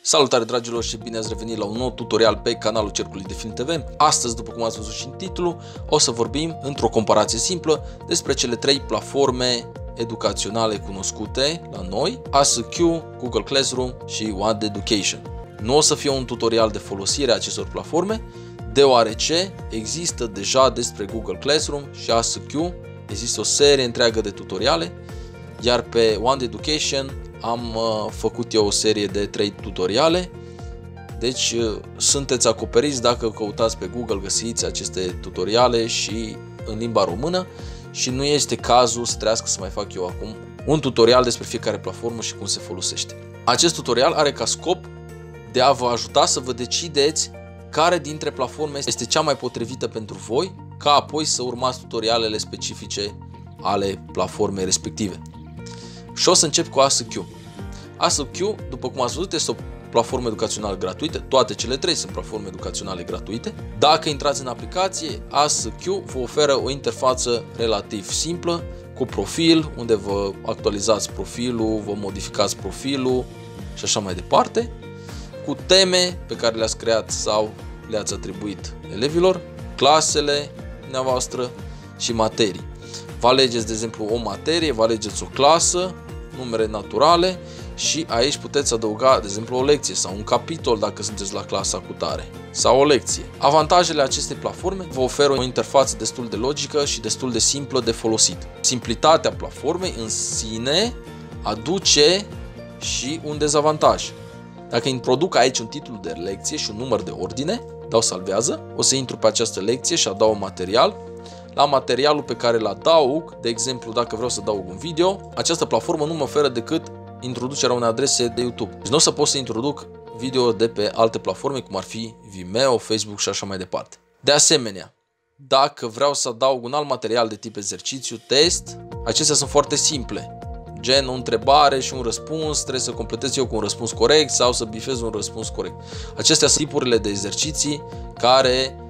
Salutare dragilor și bine ați revenit la un nou tutorial pe canalul Cercului de Film TV. Astăzi, după cum ați văzut și în titlu, o să vorbim într-o comparație simplă despre cele trei platforme educaționale cunoscute la noi: ASQ, Google Classroom și OneEducation. Nu o să fie un tutorial de folosire a acestor platforme, deoarece există deja despre Google Classroom și ASQ, există o serie întreagă de tutoriale, iar pe OneEducation am făcut eu o serie de 3 tutoriale, deci sunteți acoperiți. Dacă căutați pe Google găsiți aceste tutoriale și în limba română și nu este cazul să trească să mai fac eu acum un tutorial despre fiecare platformă și cum se folosește. Acest tutorial are ca scop de a vă ajuta să vă decideți care dintre platforme este cea mai potrivită pentru voi, ca apoi să urmați tutorialele specifice ale platformei respective. Și o să încep cu ASQ. ASQ, după cum ați văzut, este o platformă educațională gratuită. Toate cele trei sunt platforme educaționale gratuite. Dacă intrați în aplicație, ASQ vă oferă o interfață relativ simplă, cu profil, unde vă actualizați profilul, vă modificați profilul și așa mai departe, cu teme pe care le-ați creat sau le-ați atribuit elevilor, clasele dumneavoastră și materii. Vă alegeți, de exemplu, o materie, vă alegeți o clasă, numere naturale și aici puteți adăuga, de exemplu, o lecție sau un capitol dacă sunteți la clasa cutare sau o lecție. Avantajele acestei platforme: vă oferă o interfață destul de logică și destul de simplă de folosit. Simplitatea platformei în sine aduce și un dezavantaj. Dacă introduc aici un titlu de lecție și un număr de ordine, dau salvează, o să intru pe această lecție și adaug material. La materialul pe care îl adaug, de exemplu, dacă vreau să adaug un video, această platformă nu mă oferă decât introducerea unei adrese de YouTube. Deci nu o să pot să introduc video de pe alte platforme, cum ar fi Vimeo, Facebook și așa mai departe. De asemenea, dacă vreau să adaug un alt material de tip exercițiu, test, acestea sunt foarte simple. Gen o întrebare și un răspuns, trebuie să completez eu cu un răspuns corect sau să bifez un răspuns corect. Acestea sunt tipurile de exerciții care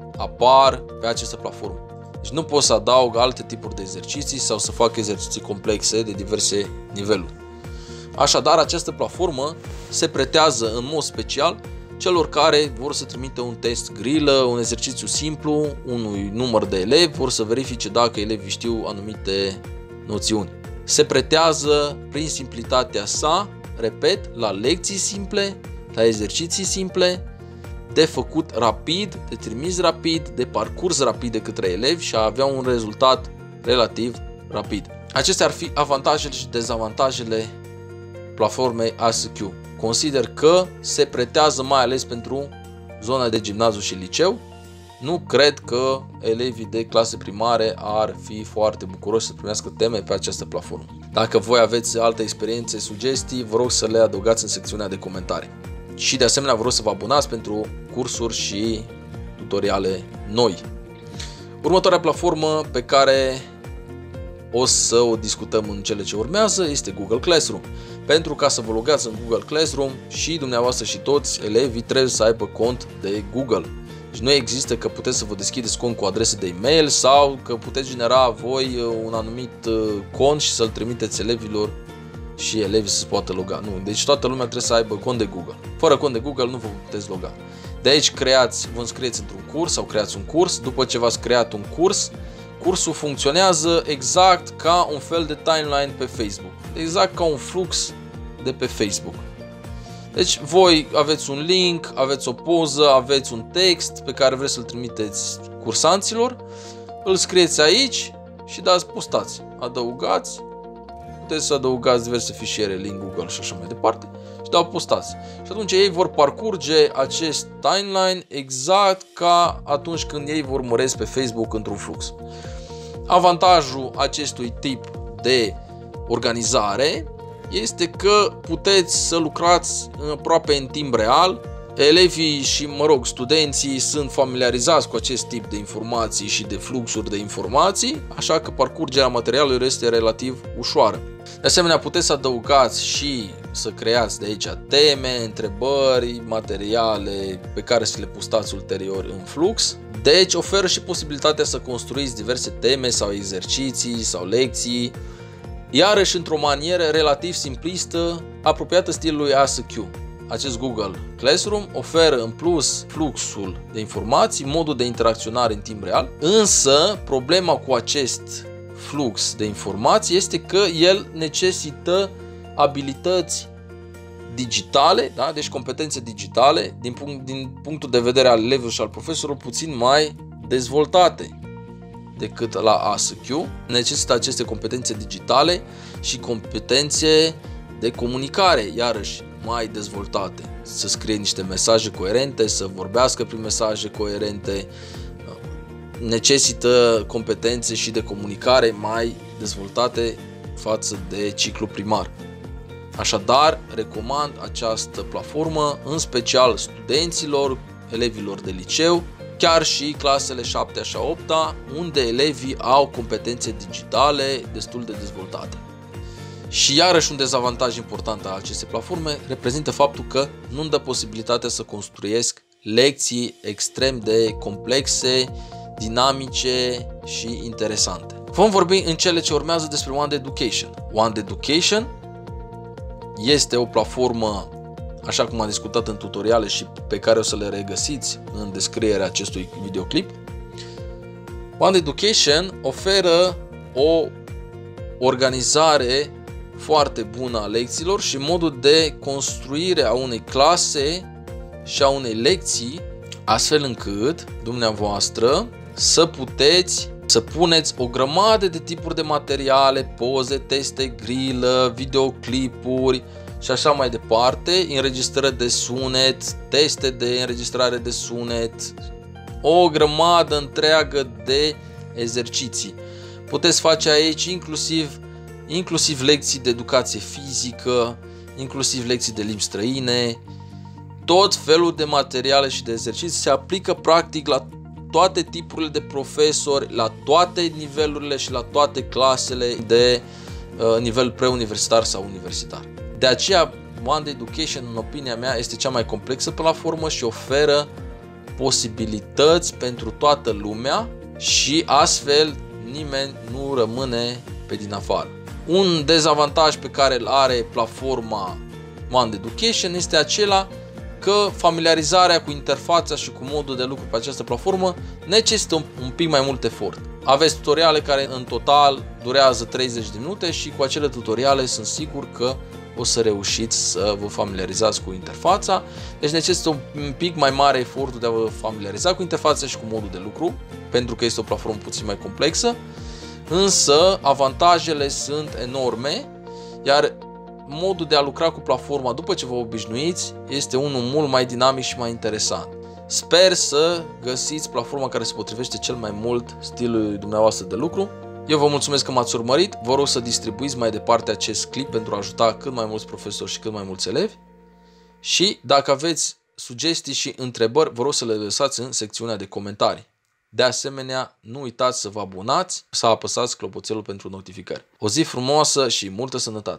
apar pe această platformă. Deci nu pot să adaug alte tipuri de exerciții sau să fac exerciții complexe de diverse niveluri. Așadar, această platformă se pretează în mod special celor care vor să trimită un test grilă, un exercițiu simplu, unui număr de elevi, vor să verifice dacă elevii știu anumite noțiuni. Se pretează prin simplitatea sa, repet, la lecții simple, la exerciții simple, de făcut rapid, de trimis rapid, de parcurs rapid de către elevi și a avea un rezultat relativ rapid. Acestea ar fi avantajele și dezavantajele platformei ASQ. Consider că se pretează mai ales pentru zona de gimnaziu și liceu. Nu cred că elevii de clase primare ar fi foarte bucuroși să primească teme pe această platformă. Dacă voi aveți alte experiențe, sugestii, vă rog să le adăugați în secțiunea de comentarii. Și de asemenea vă rog să vă abonați pentru cursuri și tutoriale noi. Următoarea platformă pe care o să o discutăm în cele ce urmează este Google Classroom. Pentru ca să vă logați în Google Classroom, și dumneavoastră și toți elevii trebuie să aibă cont de Google. Deci nu există că puteți să vă deschideți cont cu adrese de e-mail sau că puteți genera voi un anumit cont și să-l trimiteți elevilor și elevii să se poată loga. Nu, deci toată lumea trebuie să aibă cont de Google. Fără cont de Google nu vă puteți loga. De aici vă înscrieți într-un curs sau creați un curs. După ce v-ați creat un curs, cursul funcționează exact ca un fel de timeline pe Facebook. Exact ca un flux de pe Facebook. Deci voi aveți un link, aveți o poză, aveți un text pe care vreți să-l trimiteți cursanților, îl scrieți aici și dați postați, adăugați. Puteți să adăugați diverse fișiere, link Google și așa mai departe și dau postați. Și atunci ei vor parcurge acest timeline exact ca atunci când ei vă urmăresc pe Facebook într-un flux. Avantajul acestui tip de organizare este că puteți să lucrați aproape în timp real. Elevii și, studenții sunt familiarizați cu acest tip de informații și de fluxuri de informații, așa că parcurgerea materialului este relativ ușoară. De asemenea, puteți să adăugați și să creați de aici teme, întrebări, materiale pe care să le postați ulterior în flux. Deci oferă și posibilitatea să construiți diverse teme sau exerciții sau lecții, iarăși într-o manieră relativ simplistă, apropiată stilului ASQ. acest Google Classroom oferă în plus fluxul de informații, modul de interacționare în timp real, însă problema cu acest flux de informații este că el necesită abilități digitale, da? Deci competențe digitale din punctul de vedere al elevului și al profesorului puțin mai dezvoltate decât la ASQ. Necesită aceste competențe digitale și competențe de comunicare, iarăși mai dezvoltate. Să scrie niște mesaje coerente, să vorbească prin mesaje coerente. Necesită competențe și de comunicare mai dezvoltate față de ciclu primar. Așadar, recomand această platformă, în special studenților, elevilor de liceu, chiar și clasele 7-a și 8-a, unde elevii au competențe digitale destul de dezvoltate. Și iarăși un dezavantaj important al acestei platforme reprezintă faptul că nu-mi dă posibilitatea să construiesc lecții extrem de complexe, dinamice și interesante. Vom vorbi în cele ce urmează despre Wand Education. Wand Education este o platformă, așa cum am discutat în tutoriale și pe care o să le regăsiți în descrierea acestui videoclip. Wand Education oferă o organizare foarte bună a lecțiilor și modul de construire a unei clase și a unei lecții, astfel încât dumneavoastră să puteți să puneți o grămadă de tipuri de materiale, poze, teste, grilă, videoclipuri și așa mai departe, înregistrări de sunet, teste de înregistrare de sunet, o grămadă întreagă de exerciții. Puteți face aici inclusiv lecții de educație fizică, inclusiv lecții de limbi străine, tot felul de materiale și de exerciții se aplică practic la toate tipurile de profesori, la toate nivelurile și la toate clasele de nivel preuniversitar sau universitar. De aceea, Wand Education, în opinia mea, este cea mai complexă platformă și oferă posibilități pentru toată lumea și astfel nimeni nu rămâne pe din afară. Un dezavantaj pe care îl are platforma Wand Education este acela că familiarizarea cu interfața și cu modul de lucru pe această platformă necesită un pic mai mult efort. Aveți tutoriale care în total durează 30 de minute și cu acele tutoriale sunt sigur că o să reușiți să vă familiarizați cu interfața. Deci necesită un pic mai mare efortul de a vă familiariza cu interfața și cu modul de lucru, pentru că este o platformă puțin mai complexă, însă avantajele sunt enorme, iar modul de a lucra cu platforma după ce vă obișnuiți este unul mult mai dinamic și mai interesant. Sper să găsiți platforma care se potrivește cel mai mult stilului dumneavoastră de lucru. Eu vă mulțumesc că m-ați urmărit, vă rog să distribuiți mai departe acest clip pentru a ajuta cât mai mulți profesori și cât mai mulți elevi. Și dacă aveți sugestii și întrebări, vă rog să le lăsați în secțiunea de comentarii. De asemenea, nu uitați să vă abonați, să apăsați clopoțelul pentru notificări. O zi frumoasă și multă sănătate!